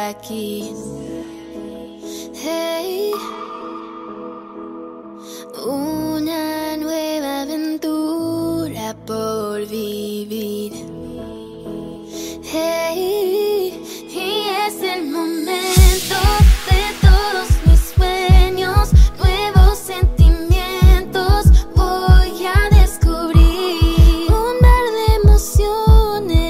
aquí. Hey, una nueva aventura por vivir. Hey, y es el momento de todos mis sueños, nuevos sentimientos voy a descubrir, un mar de emociones.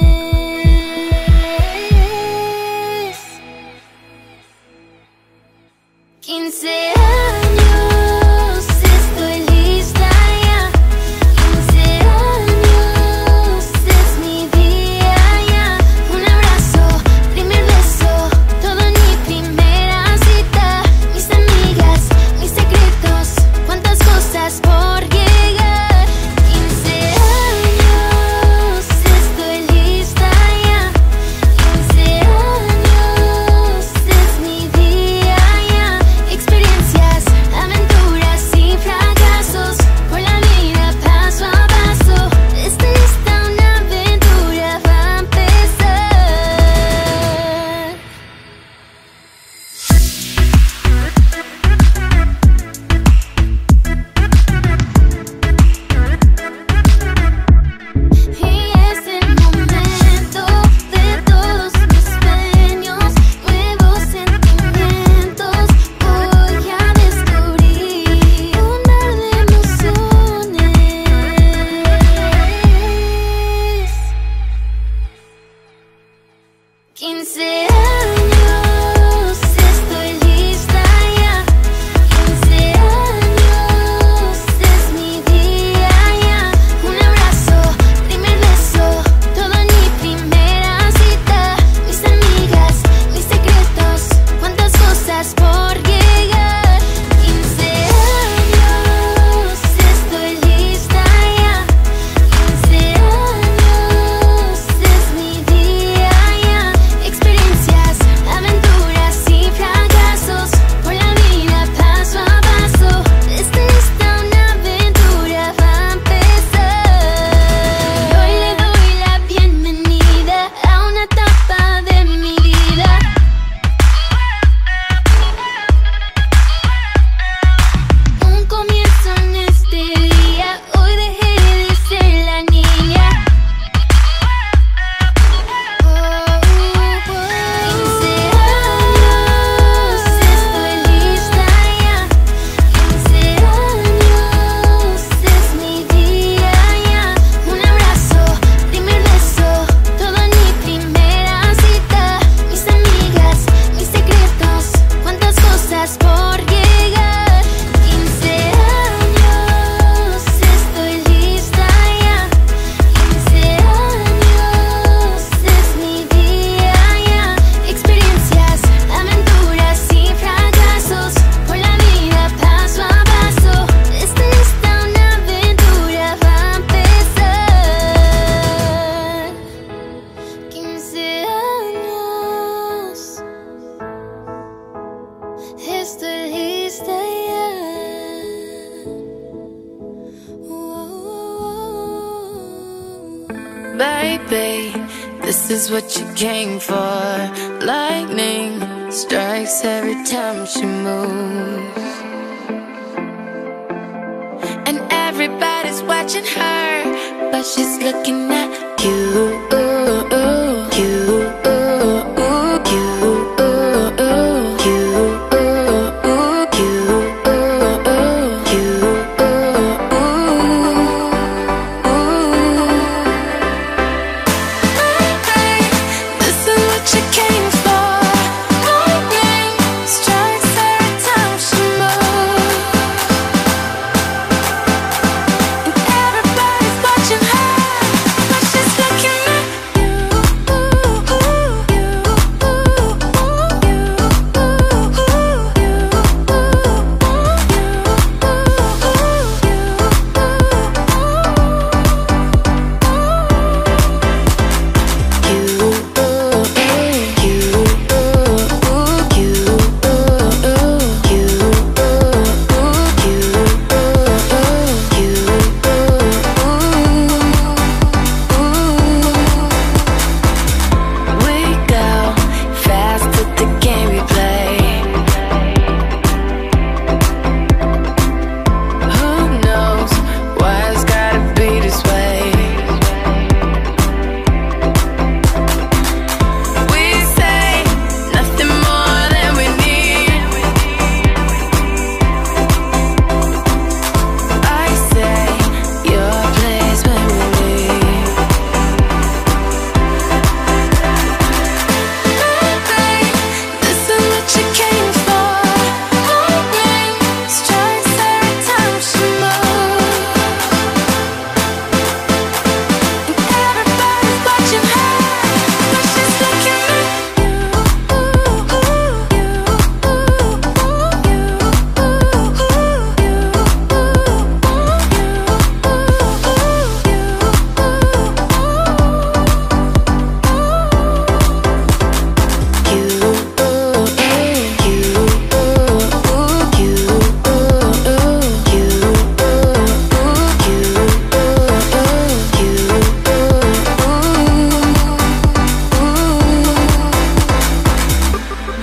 15 años, estoy lista ya. 15 años, es mi día ya. Un abrazo, primer beso, todo en mi primera cita. Mis amigas, mis secretos, cuántas cosas por llegar. 15 años, estoy lista ya. 15 años, es mi día ya. Experiencias, aventuras y fracasos, por la vida paso a paso. Esta una aventura va a empezar. 'Es el momento de todos mis sueños, nuevos sentimientos voy a descubrir, un mar de emociones. 15 años, estoy lista ya. 15 años, es mi día ya. Un abrazo, primer beso, todo en mi primera cita. Mis amigas, mis secretos, cuántas cosas por llegar. 15 años, estoy lista ya. 15 años, es mi día ya. Experiencias, aventuras y fracasos, por la vida paso a paso. Esta una aventura va a empezar. Hoy le doy la bienvenida a una etapa de mi vida. Un comienzo en este día, hoy dejé de ser la niña. 15 años, estoy lista ya. 15 años, es mi día ya. Un abrazo, primer beso, todo en mi primera cita. Mis amigas, mis secretos, cuántas cosas por llegar. 15 años, estoy lista ya. 15 años, es mi día ya. Experiencias, aventuras y fracasos, por la vida paso a paso. Esta una aventura va a empezar. 15 años, estoy lista ya. Baby, this is what you came for. Lightning strikes every time she moves, and everybody's watching her, but she's looking at you. This is what you came for. Lightning strikes every time she moves, and everybody's watching her, but she's looking at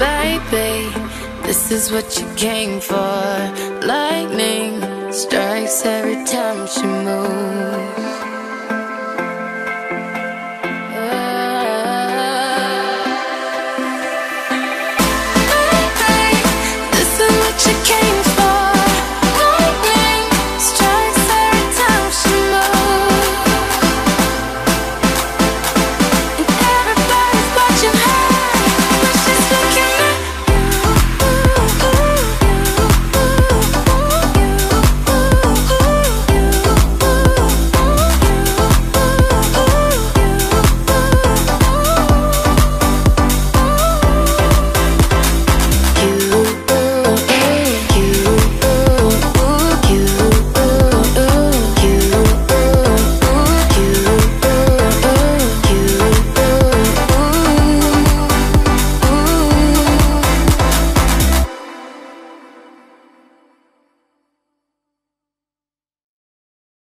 baby, this is what you came for. Lightning strikes every time she moves. Baby, this is what you came for.